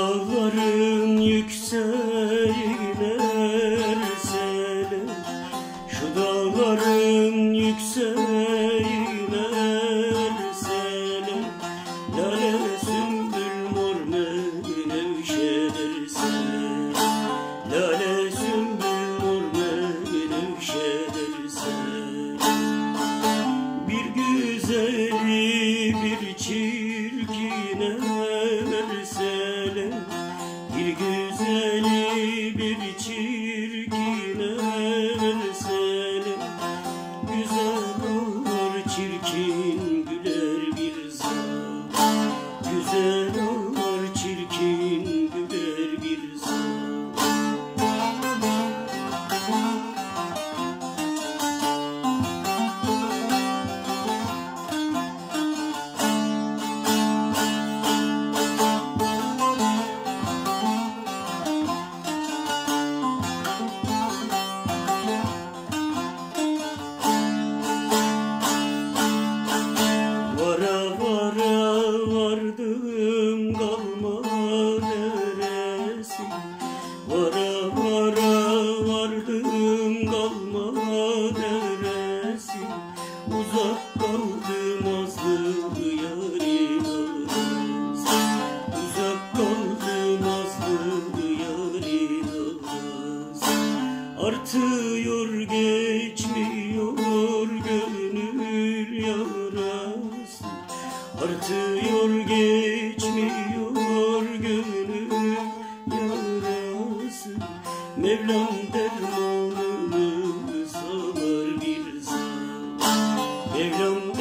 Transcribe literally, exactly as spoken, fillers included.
dağların yükseğine ersene, şu dağların yükseğine ersene, lale sümbül mor menevşe dersene, lale sümbül mor menevşe dersene. Bir güzeli bir çirkine versene, bir güzeli bir çirkine versene, güzel olur çirkin güler bir zaman, güzel olur çirkin güler bir zaman. Vardım kalma neresi, vara vara vardım kalma neresi, uzak kaldım azlı yarın arası, uzak kaldım azlı yarın arası. Artıyor geçmiyor gönül yarası, artıyor geçmiyor gönül yarası. Mevlam dermanını salar bir zaman, Mevlam